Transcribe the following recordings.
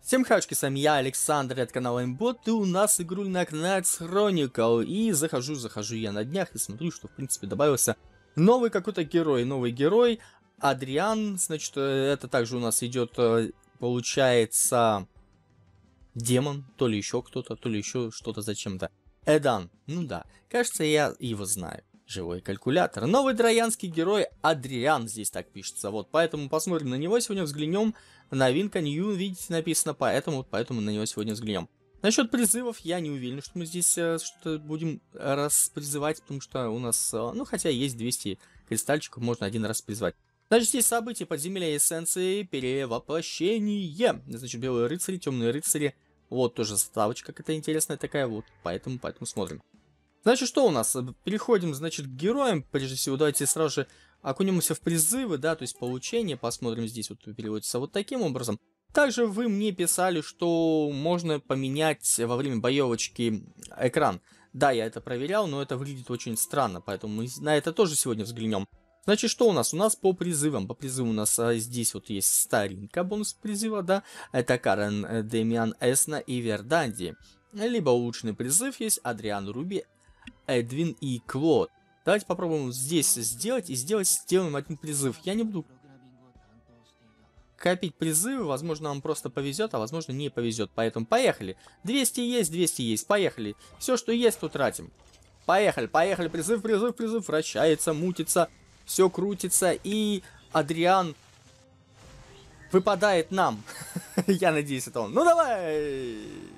Всем хачки, с вами я, Александр, от канала Имбот, и у нас игрульная Knights Chronicle, и захожу я на днях и смотрю, что в принципе добавился новый какой-то герой, Адриан, значит, это также у нас идет, получается, демон, то ли еще кто-то, то ли еще что-то зачем-то. Эдан, ну да, кажется, я его знаю. Живой калькулятор. Новый троянский герой Адриан, здесь так пишется. Вот, поэтому посмотрим на него сегодня, взглянем. Новинка, New, видите, написано, поэтому на него сегодня взглянем. Насчет призывов я не уверен, что мы здесь что-то будем распризывать, потому что у нас, ну, хотя есть 200 кристальчиков, можно один раз призвать. Значит, здесь события подземелья эссенции, перевоплощение. Значит, белые рыцари, темные рыцари. Вот тоже заставочка какая-то интересная такая, вот, поэтому смотрим. Значит, что у нас? Переходим, значит, к героям. Прежде всего, давайте сразу же окунемся в призывы, да, то есть получение. Посмотрим, здесь вот переводится вот таким образом. Также вы мне писали, что можно поменять во время боевочки экран. Да, я это проверял, но это выглядит очень странно, поэтому мы на это тоже сегодня взглянем. Значит, что у нас? У нас по призывам. По призыву у нас здесь вот есть старинка, бонус призыва, да. Это Карен, Демиан, Эсна и Верданди. Либо улучшенный призыв есть Адриан, Руби, Эдвин и Клод. Давайте попробуем здесь сделать и сделаем один призыв. Я не буду копить призывы, возможно, нам просто повезет, а возможно не повезет. Поэтому поехали. 200 есть, поехали. Все, что есть, то тратим. Поехали, призыв, вращается, мутится, все крутится, и Адриан выпадает нам. Я надеюсь, это он. Ну давай!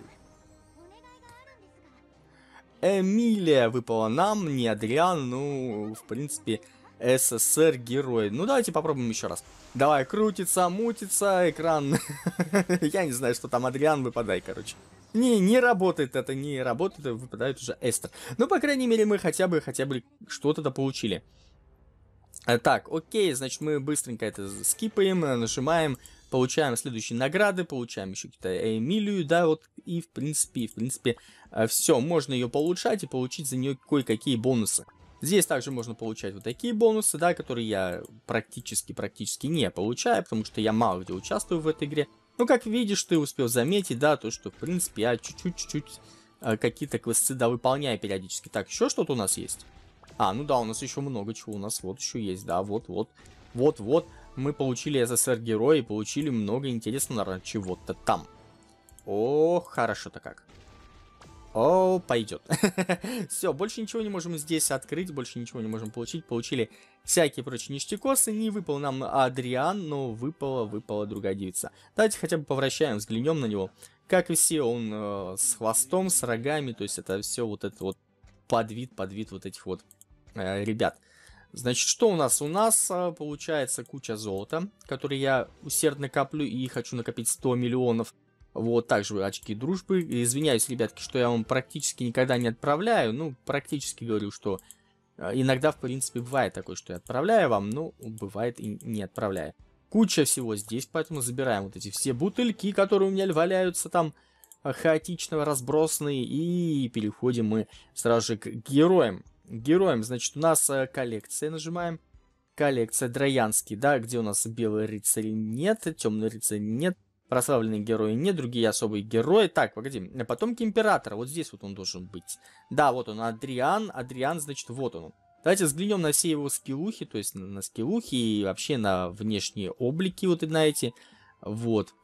Эмилия выпала нам, не Адриан, ну, в принципе, СССР герой. Ну, давайте попробуем еще раз. Давай, крутится, мутится, экран. Я не знаю, что там Адриан, выпадай, короче. Не работает это, выпадает уже Эстер. Ну, по крайней мере, мы хотя бы что-то получили. Так, окей, значит, мы быстренько это скипаем, нажимаем, получаем следующие награды, получаем еще какие-то Эмилию, да, вот, и в принципе, все, можно ее получать и получить за нее кое-какие бонусы. Здесь также можно получать вот такие бонусы, да, которые я практически не получаю, потому что я мало где участвую в этой игре. Ну, как видишь, ты успел заметить, да, то, что, в принципе, я чуть-чуть какие-то квесты, да, выполняю периодически. Так, еще что-то у нас есть? А, ну да, у нас еще много чего у нас вот еще есть, да, вот. Мы получили СССР героя и получили много интересного чего-то там. О, хорошо-то как. О, пойдет. Все, больше ничего не можем здесь открыть, больше ничего не можем получить. Получили всякие прочие ништякосы. Не выпал нам Адриан, но выпала другая девица. Давайте хотя бы повращаем, взглянем на него. Как и все, он с хвостом, с рогами, то есть это все вот это вот подвид вот этих вот ребят. Значит, что у нас? У нас получается куча золота, который я усердно коплю и хочу накопить 100 миллионов. Вот, также очки дружбы. Извиняюсь, ребятки, что я вам практически никогда не отправляю. Ну, практически говорю, что иногда, в принципе, бывает такое, что я отправляю вам, но бывает и не отправляю. Куча всего здесь, поэтому забираем вот эти все бутыльки, которые у меня валяются там хаотично разбросанные. И переходим мы сразу же к героям. Значит, у нас коллекция, нажимаем. Коллекция Троянский, да, где у нас белые рыцари нет, темные рыцари нет, прославленные герои нет, другие особые герои. Так, погоди, потомки императора, вот здесь вот он должен быть. Да, вот он, Адриан, значит, вот он. Давайте взглянем на все его скиллухи, то есть на скиллухи и вообще на внешние облики, вот на эти. Вот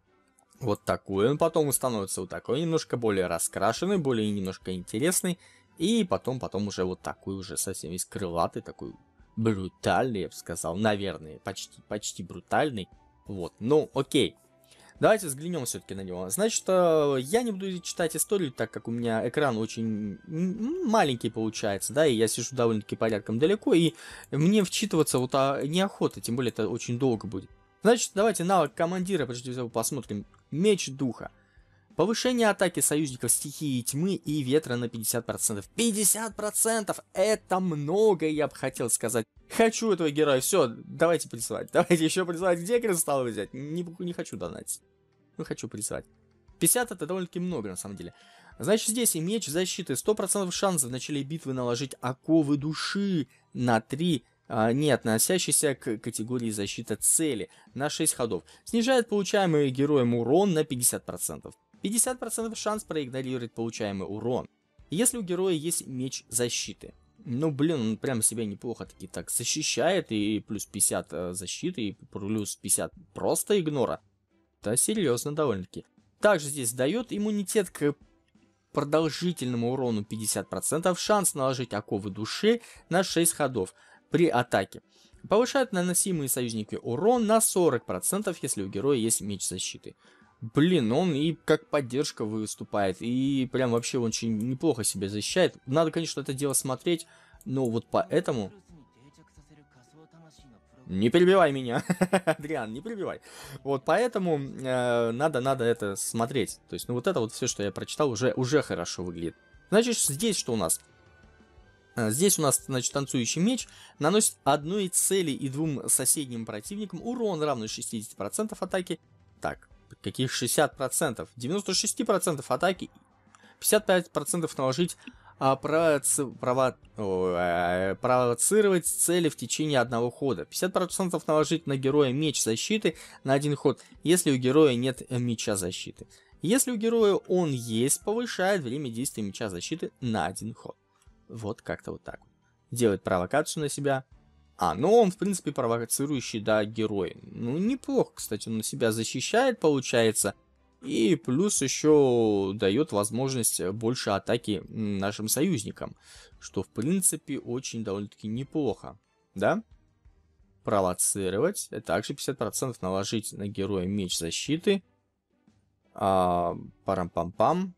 такой он потом становится вот такой, немножко более раскрашенный, более немножко интересный. И потом уже вот такой уже совсем весь крылатый, такой брутальный, я бы сказал, наверное, почти брутальный. Вот, ну, окей. Давайте взглянем все-таки на него. Значит, я не буду читать историю, так как у меня экран очень маленький получается, да, и я сижу довольно-таки порядком далеко, и мне вчитываться вот неохота, тем более это очень долго будет. Значит, давайте навык командира, прежде всего, посмотрим. Меч духа. Повышение атаки союзников стихии тьмы и ветра на 50%. 50%! Это много, я бы хотел сказать. Хочу этого героя. Все, давайте призывать. Давайте еще призывать. Где кристаллы взять? Не хочу донатить. Ну, хочу призывать. 50 это довольно-таки много, на самом деле. Значит, здесь и меч защиты. 100% шанс в начале битвы наложить оковы души на 3 не относящийся к категории защита цели на 6 ходов. Снижает получаемый героем урон на 50%. 50% шанс проигнорировать получаемый урон, если у героя есть меч защиты. Ну, блин, он прям себя неплохо таки так защищает, и плюс 50 защиты, и плюс 50 просто игнора. Да, серьезно довольно-таки. Также здесь дает иммунитет к продолжительному урону 50%, шанс наложить оковы души на 6 ходов при атаке. Повышает наносимый союзники урон на 40%, если у героя есть меч защиты. Блин, он и как поддержка выступает, и прям вообще очень неплохо себя защищает. Надо, конечно, это дело смотреть, но вот поэтому... Не перебивай меня, Адриан, не перебивай. Вот поэтому надо это смотреть. То есть, ну вот это вот все, что я прочитал, уже хорошо выглядит. Значит, здесь что у нас? Здесь у нас, значит, танцующий меч наносит одной цели и двум соседним противникам урон, равный 60% атаки. Так, каких 60%? 96% атаки, 55% наложить, провоцировать цели в течение одного хода. 50% наложить на героя меч защиты на один ход, если у героя нет меча защиты. Если у героя он есть, повышает время действия меча защиты на один ход. Вот как-то вот так. Делает провокацию на себя. Ну он, в принципе, провоцирующий, да, герой. Ну, неплохо, кстати, он на себя защищает, получается. И плюс еще дает возможность больше атаки нашим союзникам. Что, в принципе, очень довольно-таки неплохо. Да? Провоцировать. Также 50% наложить на героя меч защиты. Парам-пам-пам.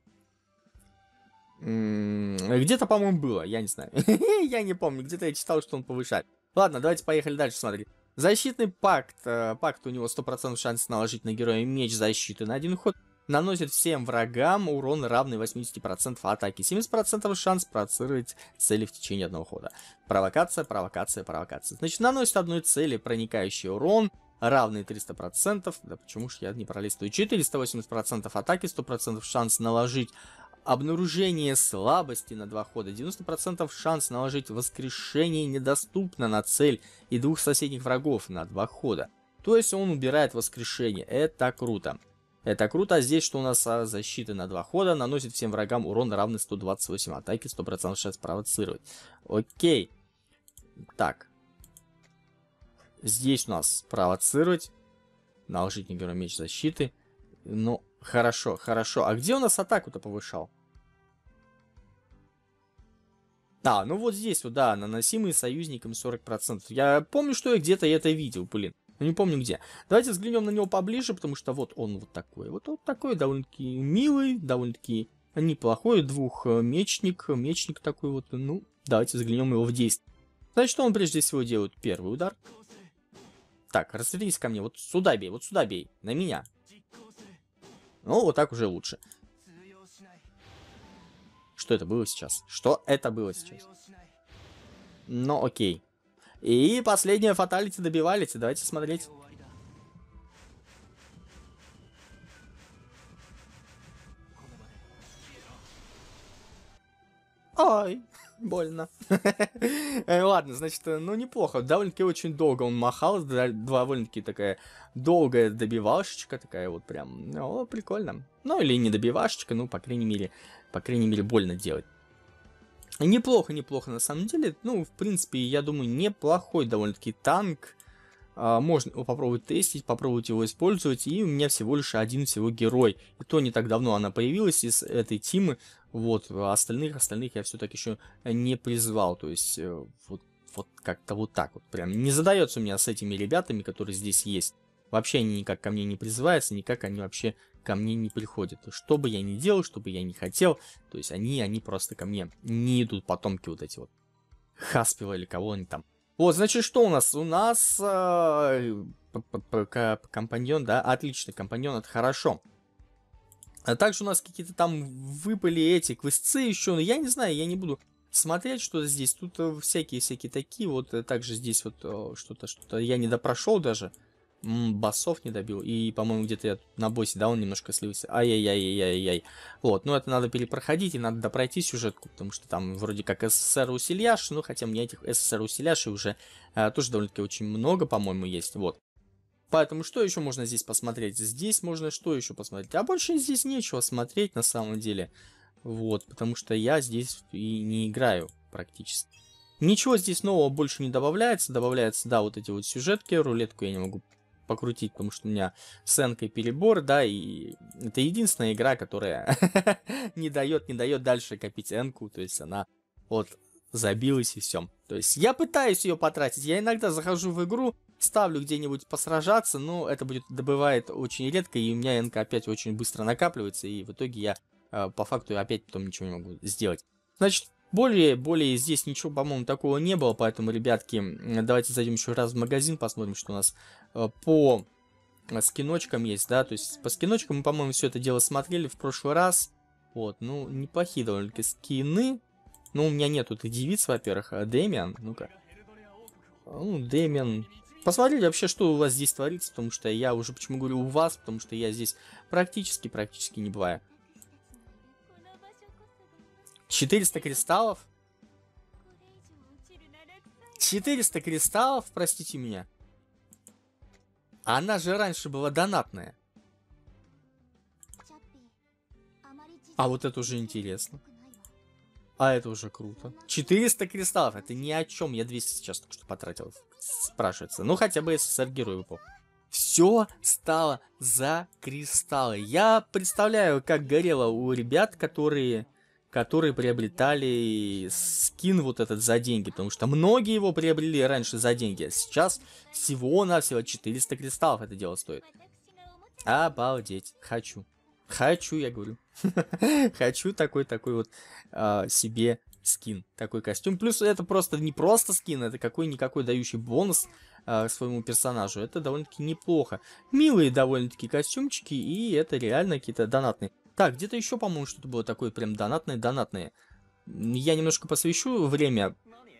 Где-то, по-моему, было, я не знаю. Я не помню, где-то я читал, что он повышает. Ладно, давайте поехали дальше смотреть. Защитный пакт. Пакт у него 100% шанс наложить на героя меч защиты на один ход. Наносит всем врагам урон, равный 80% атаки. 70% шанс провоцировать цели в течение одного хода. Провокация, провокация, провокация. Значит, наносит одной цели проникающий урон, равный 300%. Да почему ж я не пролистываю? 480% атаки, 100% шанс наложить обнаружение слабости на 2 хода, 90% шанс наложить воскрешение недоступно на цель и двух соседних врагов на 2 хода. То есть он убирает воскрешение. Это круто. Это круто. А здесь что у нас? Защита на 2 хода наносит всем врагам урон, равный 128 атаки, 100% шанс провоцировать. Окей. Так. Здесь у нас провоцировать. Наложить на героя меч защиты. Ну, хорошо, хорошо. А где у нас атаку-то повышал? Ну вот здесь вот, да, наносимые союзникам 40%. Я помню, что я где-то это видел, блин. Но не помню где. Давайте взглянем на него поближе, потому что вот он вот такой. Вот такой довольно-таки милый, довольно-таки неплохой двухмечник. Мечник такой вот. Ну, давайте взглянем его в действие. Значит, что он прежде всего делает? Первый удар. Так, развернись ко мне. Вот сюда бей, на меня. Ну, вот так уже лучше. Что это было сейчас? Что это было сейчас? Ну, окей. И последнее фаталити добивалити. Давайте смотреть. Ой, больно. Ладно, значит, ну неплохо. Довольно-таки очень долго он махал. Довольно-таки такая долгая добивашечка. Такая вот прям, ну, прикольно. Ну, или не добивашечка, ну, по крайней мере, больно делать. Неплохо на самом деле. Ну, в принципе, я думаю, неплохой довольно-таки танк. Можно его попробовать тестить, попробовать его использовать. И у меня всего лишь один герой. И то не так давно она появилась из этой тимы. Вот, остальных я все-таки еще не призвал. То есть, вот как-то вот так вот. Прям не задается у меня с этими ребятами, которые здесь есть. Вообще они никак ко мне не призываются, никак они вообще ко мне не приходят. Что бы я ни делал, что бы я ни хотел, то есть они просто ко мне не идут, потомки вот эти вот. Хаспила или кого они там. Вот, значит, что у нас? У нас компаньон, да, отличный компаньон, это хорошо. А также у нас какие-то там выпали эти квестцы еще, но я не знаю, я не буду смотреть, что здесь. Тут всякие такие, вот также здесь вот что-то я не допрошел даже. Боссов не добил. И, по-моему, где-то я на боссе, да, он немножко слился. Ай-яй-яй-яй-яй-яй. Вот, ну это надо перепроходить, и надо допройти сюжетку, потому что там вроде как СССР усиляш, ну хотя у меня этих СССР усиляшей уже тоже довольно-таки очень много, по-моему, есть, вот. Поэтому что еще можно здесь посмотреть? Здесь можно что еще посмотреть? А больше здесь нечего смотреть на самом деле. Вот, потому что я здесь и не играю практически. Ничего здесь нового больше не добавляется. Добавляется, да, вот эти вот сюжетки. Рулетку я не могу покрутить, потому что у меня с энкой перебор, да, и это единственная игра, которая не дает дальше копить энку, то есть она вот забилась и все. То есть я пытаюсь ее потратить, я иногда захожу в игру, ставлю где-нибудь посражаться, но это добывает очень редко, и у меня энка опять очень быстро накапливается, и в итоге я по факту опять потом ничего не могу сделать. Значит, более здесь ничего, по-моему, такого не было, поэтому, ребятки, давайте зайдем еще раз в магазин, посмотрим, что у нас по скиночкам есть, да, то есть по скиночкам мы, по-моему, все это дело смотрели в прошлый раз, вот, ну, неплохие довольно-таки скины, ну, у меня нету тут девиц, во-первых, а Дэмиан, ну-ка, ну, Дэмиан, посмотрите вообще, что у вас здесь творится, потому что я уже, почему говорю у вас, потому что я здесь практически не бываю. 400 кристаллов? 400 кристаллов, простите меня. Она же раньше была донатная. А вот это уже интересно. А это уже круто. 400 кристаллов, это ни о чем. Я 200 сейчас только что потратил. Спрашивается. Ну, хотя бы СССР герой выпал. Все стало за кристаллы. Я представляю, как горело у ребят, которые приобретали скин вот этот за деньги, потому что многие его приобрели раньше за деньги, а сейчас всего-навсего 400 кристаллов это дело стоит. Обалдеть, хочу, я говорю, хочу такой вот себе скин, такой костюм, плюс это просто не просто скин, это какой-никакой дающий бонус своему персонажу, это довольно-таки неплохо, милые довольно-таки костюмчики, и это реально какие-то донатные. Так, где-то еще, по-моему, что-то было такое прям донатное. Я немножко посвящу время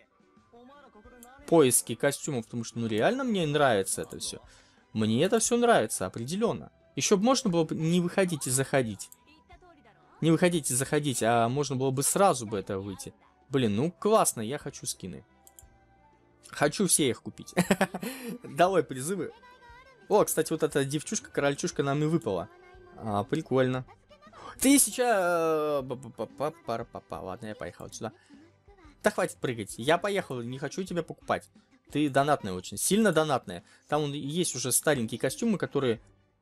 поиски костюмов, потому что, ну, реально мне нравится это все. Мне это все нравится, определенно. Еще бы можно было бы не выходить и заходить. Не выходить и заходить, а можно было бы сразу бы это выйти. Блин, ну, классно, я хочу скины. Хочу все их купить. Давай призывы. О, кстати, вот эта девчушка-корольчушка нам и выпала. Прикольно. 1000... Ладно, я поехал отсюда. Да хватит прыгать. Я поехал, не хочу тебя покупать. Ты донатная очень, сильно донатная. Там есть уже старенькие костюмы, которые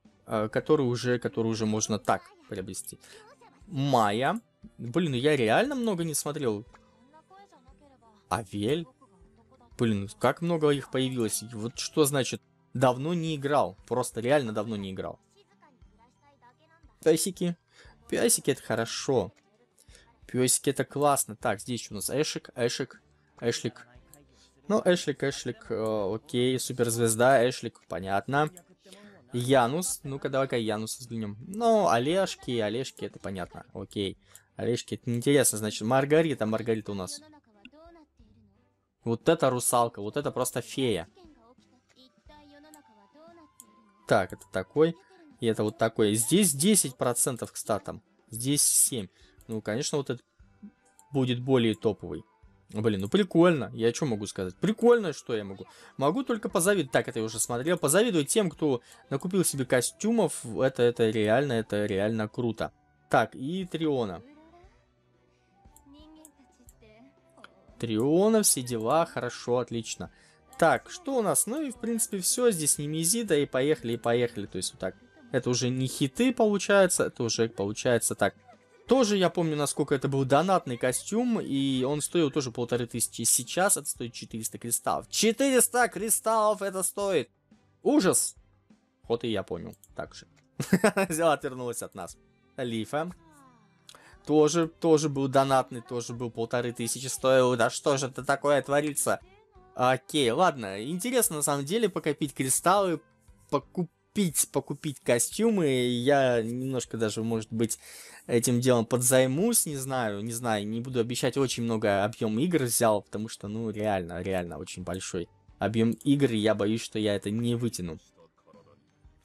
уже можно так приобрести. Майя. Блин, ну я реально много не смотрел. Авель. Блин, как много их появилось. Вот что значит давно не играл. Просто реально давно не играл. Песики. Песики это хорошо. Песики это классно. Так, здесь у нас Эшлик. Ну, Эшлик, окей, суперзвезда, Эшлик, понятно. Янус, ну-ка давай-ка Януса взглянем. Ну, Олежки это понятно, окей. Олежки, это неинтересно, значит, Маргарита у нас. Вот это русалка, вот это просто фея. Так, это такой. И это вот такой. Здесь 10% к статам. Здесь 7. Ну, конечно, вот это будет более топовый. Блин, ну прикольно. Я что могу сказать? Прикольно, что я могу? Могу только позавидовать. Так, это я уже смотрел. Позавидовать тем, кто накупил себе костюмов. Это реально круто. Так, и Триона. Триона, все дела. Хорошо, отлично. Так, что у нас? Ну и, в принципе, все. Здесь Немезида, и поехали. То есть, вот так. Это уже не хиты, получается. Это уже, получается, так. Тоже я помню, насколько это был донатный костюм. И он стоил тоже 1500. Сейчас это стоит 400 кристаллов. 400 кристаллов это стоит! Ужас! Вот и я понял. Так же. Взяла, отвернулась от нас. Лифа. Тоже был донатный. Тоже был 1500 стоил. Да что же это такое творится? Окей, ладно. Интересно, на самом деле, покопить кристаллы, покупить костюмы. Я немножко даже, может быть, этим делом подзаймусь, не знаю, не буду обещать, очень много объем игр взял, потому что, ну, реально очень большой объем игр, и я боюсь, что я это не вытяну.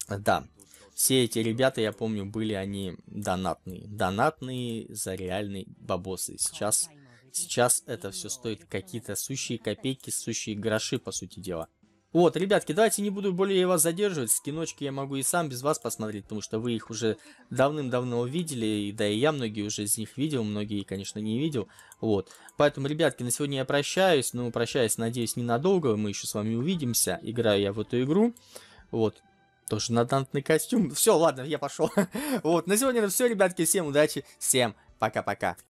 Да, все эти ребята, я помню, были они донатные. Донатные за реальные бабосы. Сейчас это все стоит какие-то сущие копейки, сущие гроши, по сути дела. Вот, ребятки, давайте не буду более вас задерживать. Скиночки я могу и сам без вас посмотреть, потому что вы их уже давным-давно видели, и да и я многие уже из них видел, многие, конечно, не видел. Вот, поэтому, ребятки, на сегодня я прощаюсь, но прощаюсь, надеюсь, ненадолго, мы еще с вами увидимся. Играю я в эту игру, вот. Тоже надантный костюм. Все, ладно, я пошел. Вот, на сегодня это все, ребятки. Всем удачи, всем пока-пока.